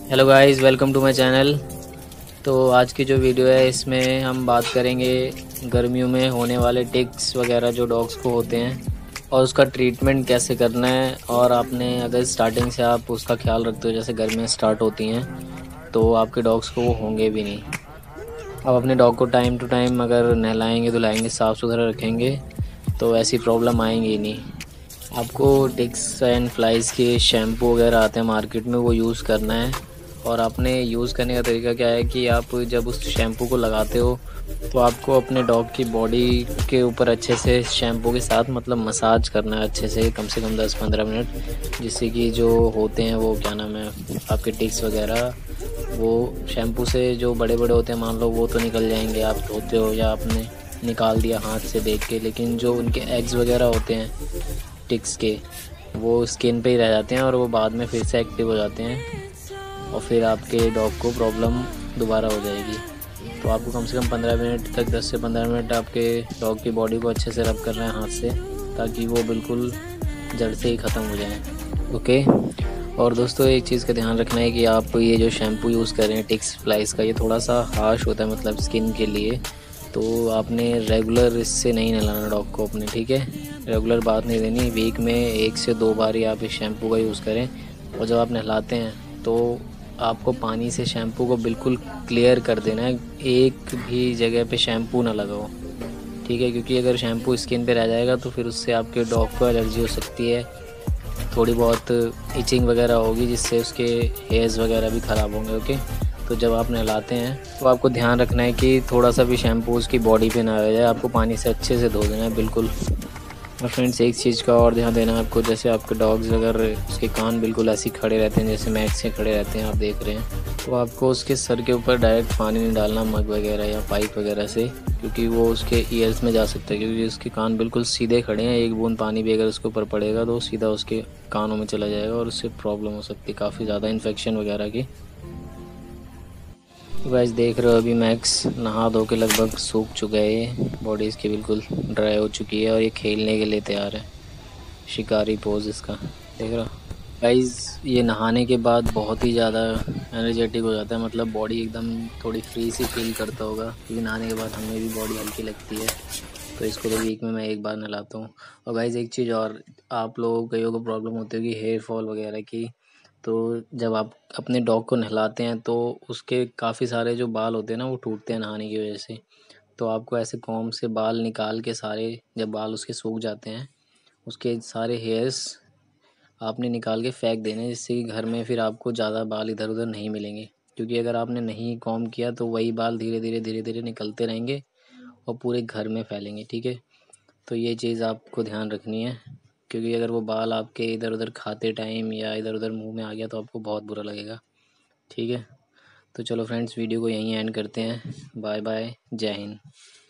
Hello guys, welcome to my channel. तो आज की जो वीडियो है इसमें हम बात करेंगे गर्मियों में होने वाले टिक्स वगैरह जो डॉग्स को होते हैं और उसका ट्रीटमेंट कैसे करना है। और आपने अगर स्टार्टिंग से आप उसका ख्याल रखते हो, जैसे गर्मियाँ स्टार्ट होती हैं तो आपके डॉग्स को वो होंगे भी नहीं। आप अपने डॉग को टाइम टू टाइम अगर नहलाएंगे धुलाएंगे साफ़ सुथरा रखेंगे तो ऐसी प्रॉब्लम आएंगी ही नहीं। आपको टिक्स एंड फ्लाइज़ के शैम्पू वगैरह आते हैं मार्केट में, वो यूज़ करना है। और आपने यूज़ करने का तरीका क्या है कि आप जब उस शैम्पू को लगाते हो तो आपको अपने डॉग की बॉडी के ऊपर अच्छे से शैम्पू के साथ मतलब मसाज करना है अच्छे से कम 10-15 मिनट, जिससे कि जो होते हैं वो क्या नाम है आपके टिक्स वगैरह वो शैम्पू से जो बड़े बड़े होते हैं मान लो वो तो निकल जाएंगे, आप धोते हो या आपने निकाल दिया हाथ से देख के, लेकिन जो उनके एग्स वगैरह होते हैं टिक्स के वो स्किन पे ही रह जाते हैं और वो बाद में फिर से एक्टिव हो जाते हैं और फिर आपके डॉग को प्रॉब्लम दोबारा हो जाएगी। तो आपको कम से कम 15 मिनट तक 10 से 15 मिनट आपके डॉग की बॉडी को अच्छे से रब करना है हाथ से, ताकि वो बिल्कुल जड़ से ही ख़त्म हो जाए। ओके। और दोस्तों एक चीज़ का ध्यान रखना है कि आप ये जो शैम्पू यूज़ कर रहे हैं टिक्स फ्लाइज़ का, ये थोड़ा सा हार्श होता है मतलब स्किन के लिए। तो आपने रेगुलर इससे नहीं नहलाना डॉग को अपने, ठीक है। रेगुलर बात नहीं देनी, वीक में 1 से 2 बार ही आप इस शैम्पू का यूज़ करें। और जब आप नहलाते हैं तो आपको पानी से शैम्पू को बिल्कुल क्लियर कर देना है, एक भी जगह पे शैम्पू ना लगाओ, ठीक है। क्योंकि अगर शैम्पू स्किन पे रह जाएगा तो फिर उससे आपके डॉग को एलर्जी हो सकती है, थोड़ी बहुत इचिंग वगैरह होगी जिससे उसके हेयर्स वगैरह भी ख़राब होंगे। ओके। तो जब आप नहलाते हैं तो आपको ध्यान रखना है कि थोड़ा सा भी शैम्पू उसकी बॉडी पे ना रह जाए, आपको पानी से अच्छे से धो देना है बिल्कुल। और फ्रेंड्स एक चीज़ का और ध्यान देना है आपको, जैसे आपके डॉग्स अगर उसके कान बिल्कुल ऐसे ही खड़े रहते हैं जैसे मैट से खड़े रहते हैं आप देख रहे हैं, तो आपको उसके सर के ऊपर डायरेक्ट पानी नहीं डालना मग वगैरह या पाइप वगैरह से, क्योंकि वो उसके ईयर्स में जा सकता है। क्योंकि उसके कान बिल्कुल सीधे खड़े हैं, एक बूंद पानी भी अगर उसके ऊपर पड़ेगा तो सीधा उसके कानों में चला जाएगा और उससे प्रॉब्लम हो सकती है काफ़ी ज़्यादा इन्फेक्शन वगैरह की। तो गाइस देख रहे हो अभी मैक्स नहा धो के लगभग सूख चुका है, ये बॉडी इसकी बिल्कुल ड्राई हो चुकी है और ये खेलने के लिए तैयार है। शिकारी पोज इसका देख रहा। गाइस ये नहाने के बाद बहुत ही ज़्यादा एनर्जेटिक हो जाता है, मतलब बॉडी एकदम थोड़ी फ्री सी फील करता होगा, क्योंकि नहाने के बाद हमें भी बॉडी हल्की लगती है। तो इसको तो वीक में मैं एक बार नहलाता हूँ। और गाइस एक चीज़ और, आप लोगों कईयों को प्रॉब्लम होती होगी हेयर फॉल वगैरह की। तो जब आप अपने डॉग को नहलाते हैं तो उसके काफ़ी सारे जो बाल होते हैं ना वो टूटते हैं नहाने की वजह से। तो आपको ऐसे कॉम्ब से बाल निकाल के सारे, जब बाल उसके सूख जाते हैं उसके सारे हेयर्स आपने निकाल के फेंक देने हैं, जिससे कि घर में फिर आपको ज़्यादा बाल इधर उधर नहीं मिलेंगे। क्योंकि अगर आपने नहीं कॉम्ब किया तो वही बाल धीरे धीरे निकलते रहेंगे और पूरे घर में फैलेंगे, ठीक है। तो ये चीज़ आपको ध्यान रखनी है, क्योंकि अगर वो बाल आपके इधर उधर खाते टाइम या इधर उधर मुंह में आ गया तो आपको बहुत बुरा लगेगा, ठीक है। तो चलो फ्रेंड्स वीडियो को यहीं एंड करते हैं। बाय बाय, जय हिंद।